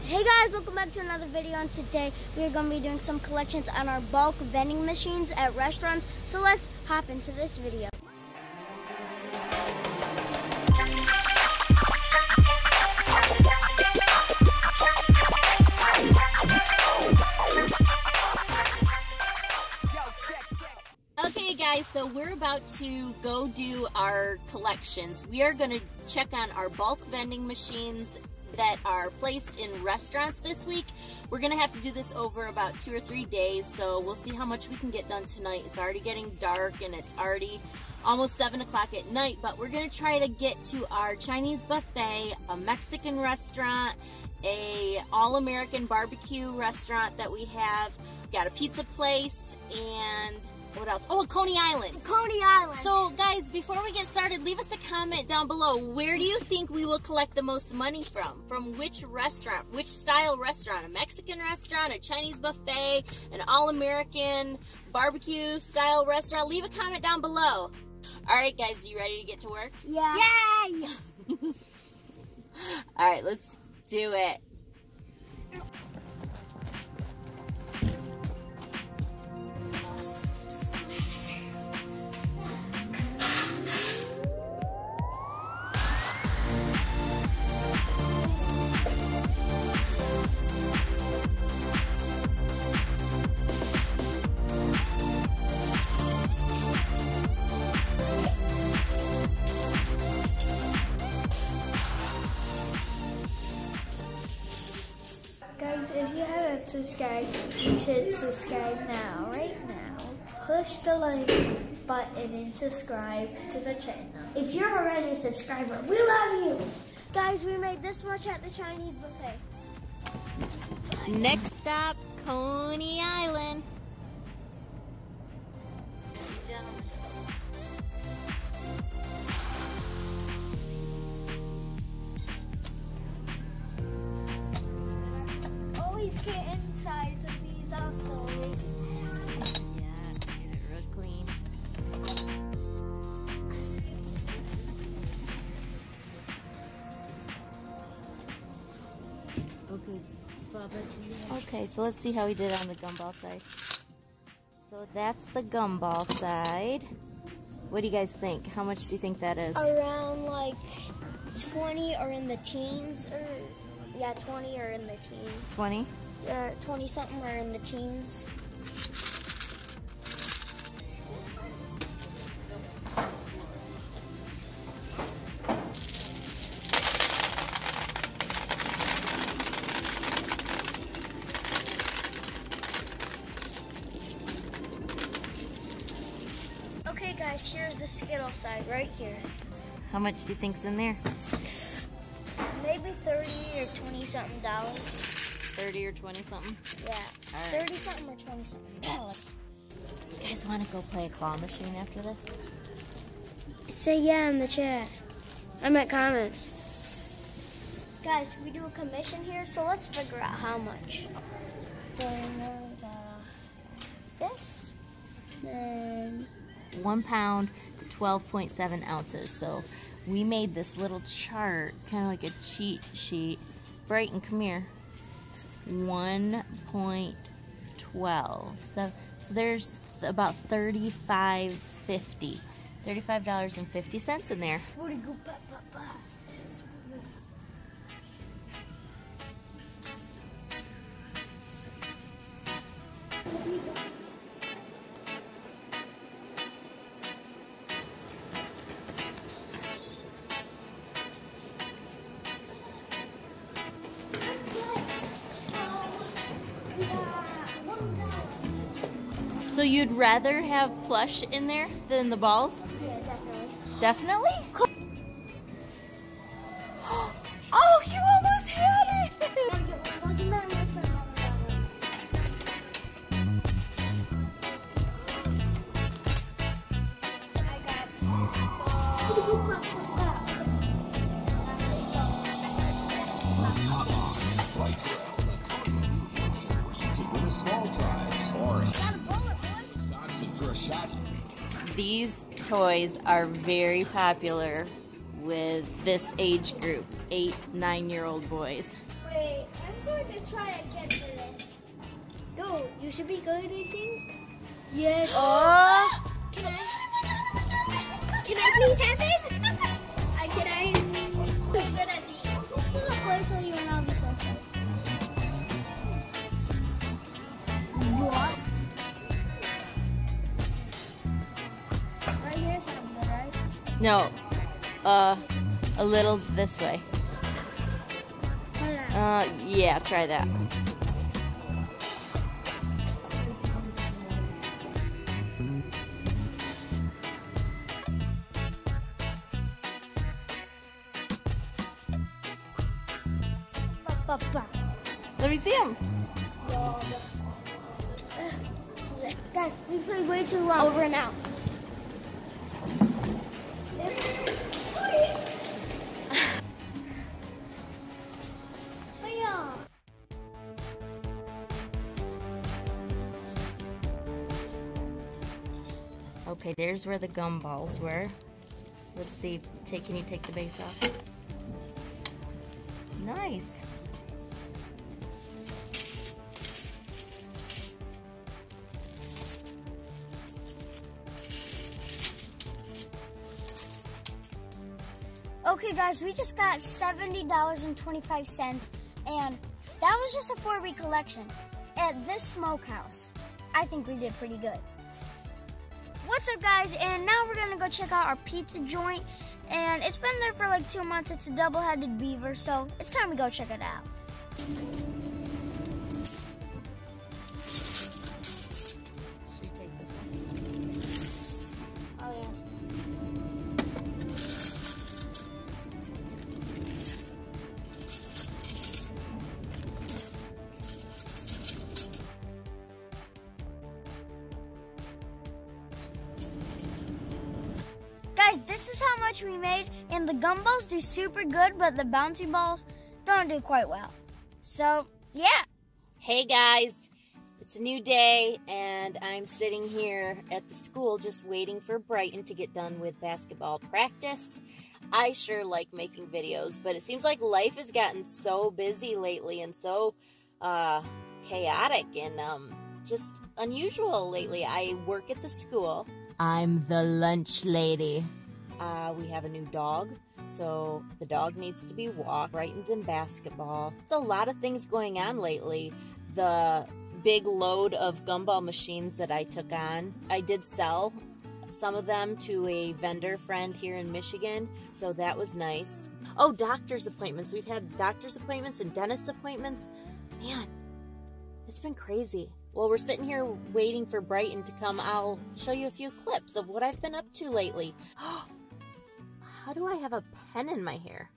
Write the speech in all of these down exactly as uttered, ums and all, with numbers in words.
Hey guys, welcome back to another video, and today we are going to be doing some collections on our bulk vending machines at restaurants. So let's hop into this video. Okay guys, so we're about to go do our collections. We are going to check on our bulk vending machines that are placed in restaurants this week. We're gonna have to do this over about two or three days, so we'll see how much we can get done tonight. It's already getting dark and it's already almost seven o'clock at night, but we're gonna try to get to our Chinese buffet, a Mexican restaurant, a all-American barbecue restaurant that we have, got a pizza place, and what else? Oh, Coney Island. Coney Island. So guys, before we get started, leave us a comment down below. Where do you think we will collect the most money from? From which restaurant? Which style restaurant? A Mexican restaurant, a Chinese buffet, an all-American barbecue style restaurant? Leave a comment down below. All right, guys, you ready to get to work? Yeah. Yay! All right, let's do it. Guys, if you haven't subscribed, you should subscribe now, right now. Push the like button and subscribe to the channel. If you're already a subscriber, we love you. Guys, we made this much at the Chinese buffet. Next stop, Coney Island. Always get insides of these also. Yeah, get it real clean. Okay, Bubba. Okay, so let's see how we did on the gumball side. So that's the gumball side. What do you guys think? How much do you think that is? Around like twenty or in the teens, or yeah, twenty or in the teens. twenty? Uh, twenty something or in the teens. Okay guys, here's the Skittle side right here. How much do you think's in there? Maybe thirty or twenty something dollars. thirty or twenty something? Yeah, All right. thirty something or twenty something dollars. You guys want to go play a claw machine after this? Say yeah in the chat. I'm at comments. Guys, we do a commission here, so let's figure out how much. Then uh, this, then One pound, twelve point seven ounces. So we made this little chart, kind of like a cheat sheet. Brighton, come here. one point one two. So, so there's about thirty-five fifty. thirty-five dollars and fifty cents in there. So you'd rather have plush in there than the balls? yeah, definitely. Definitely? Oh, you almost had it! Wasn't that nice for mom and dad? I got These toys are very popular with this age group, eight, nine-year-old boys. Wait, I'm going try again for this. Go. You should be good, I think. Yes. Oh. Can I? Can I please have it? I can I? I'm good at these. Look, wait till you and I'll be so sorry. What? Right here sounds good, right? No. Uh, a little this way. Hold on. Uh, yeah, try that. Ba, ba. Let me see him. Guys, we played way too long. Over and out. Okay, there's where the gumballs were. Let's see. Take. Can you take the base off? Nice. Okay, guys, we just got seventy dollars and twenty-five cents, and that was just a four-week collection at this smokehouse. I think we did pretty good. What's up, guys? And now we're gonna go check out our pizza joint, and it's been there for like two months. It's a double-headed beaver, so it's time to go check it out. Should we take this one? Oh yeah. Guys, this is how much we made, and the gumballs do super good, but the bouncy balls don't do quite well. So, yeah. Hey guys, it's a new day, and I'm sitting here at the school just waiting for Brighton to get done with basketball practice. I sure like making videos, but it seems like life has gotten so busy lately and so uh, chaotic and um, just unusual lately. I work at the school. I'm the lunch lady. Uh, we have a new dog, so the dog needs to be walked. Brighton's in basketball. It's a lot of things going on lately. The big load of gumball machines that I took on, I did sell some of them to a vendor friend here in Michigan, so that was nice. Oh, doctor's appointments. We've had doctor's appointments and dentist appointments. Man, it's been crazy. Well, we're sitting here waiting for Brighton to come. I'll show you a few clips of what I've been up to lately. How do I have a pen in my hair?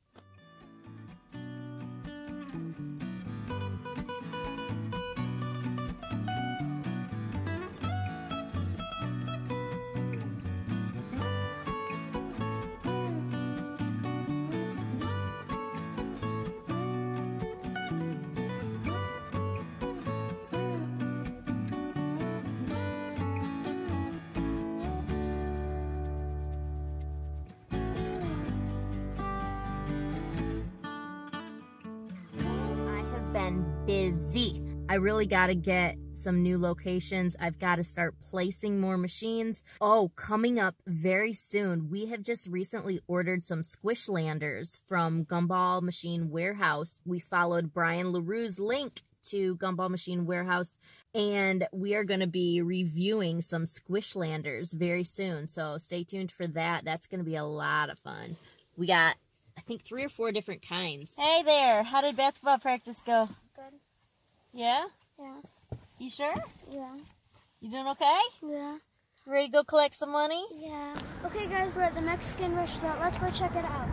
Been busy. I really got to get some new locations. I've got to start placing more machines. Oh, coming up very soon, we have just recently ordered some Squishlanders from Gumball Machine Warehouse. We followed Brian LaRue's link to Gumball Machine Warehouse, and we are going to be reviewing some Squishlanders very soon, so stay tuned for that. That's going to be a lot of fun. We got I think three or four different kinds. Hey there, how did basketball practice go? Good. Yeah? Yeah. You sure? Yeah. You doing okay? Yeah. Ready to go collect some money? Yeah. Okay, guys, we're at the Mexican restaurant. Let's go check it out.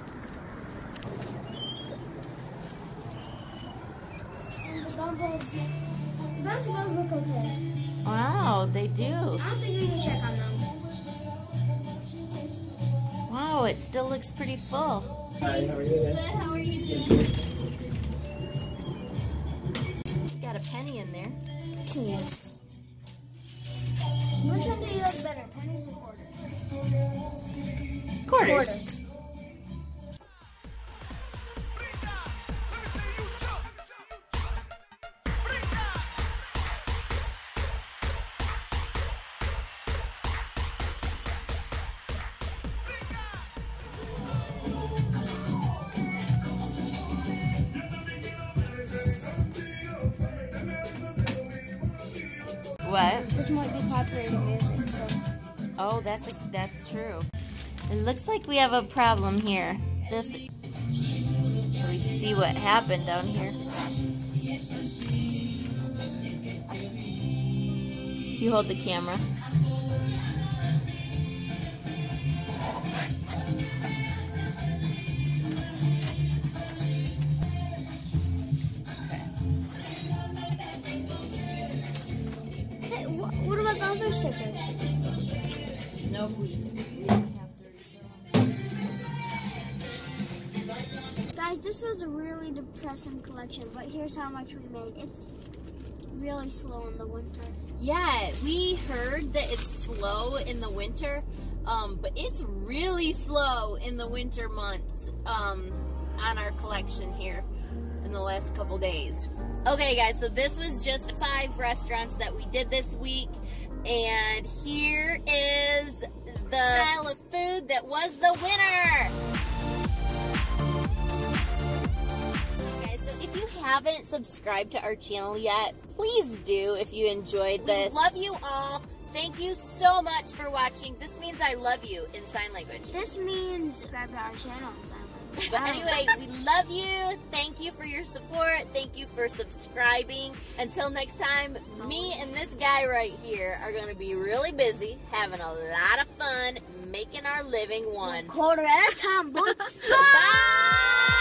And the gumballs, the bouncy balls look okay. Wow, they do. I don't think we need to check on them. Wow, it still looks pretty full. Hi, how are you doing? Good, how are you doing? Got a penny in there. Yes. Which one do you like better, pennies or quarters? Quarters. Quarters. what? This might be copyrighted music, so. Oh, that's a, that's true. It looks like we have a problem here. This, so we see what happened down here. If you hold the camera. Hey, wh what about the other stickers? No, we Guys, this was a really depressing collection, but here's how much we made. It's really slow in the winter. Yeah, we heard that it's slow in the winter, um, but it's really slow in the winter months um, on our collection here in the last couple days. Okay, guys, so this was just five restaurants that we did this week, and here is the style of food that was the winner. If you haven't subscribed to our channel yet, please do if you enjoyed this. We love you all. Thank you so much for watching. This means I love you in sign language. This means subscribe to our channel in sign language. But anyway, we love you. Thank you for your support. Thank you for subscribing. Until next time, me and this guy right here are going to be really busy, having a lot of fun, making our living one Quarter at a time, boy. Bye!